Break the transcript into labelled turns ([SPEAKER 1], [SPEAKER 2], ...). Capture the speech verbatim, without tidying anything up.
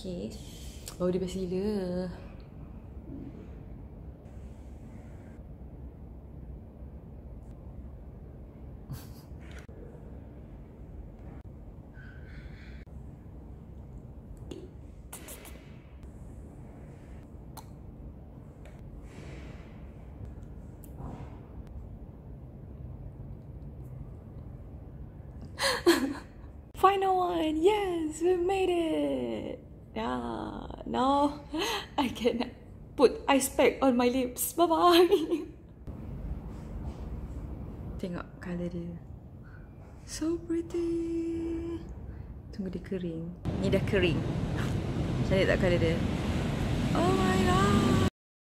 [SPEAKER 1] Okay. Bau dia best gila. Final one! Yes! We made it! Yeah, now I can put ice pack on my lips. Bye-bye! Tengok colour dia. So pretty! Tunggu dia kering. Ni dah kering. Cantik tak colour dia? Oh my god!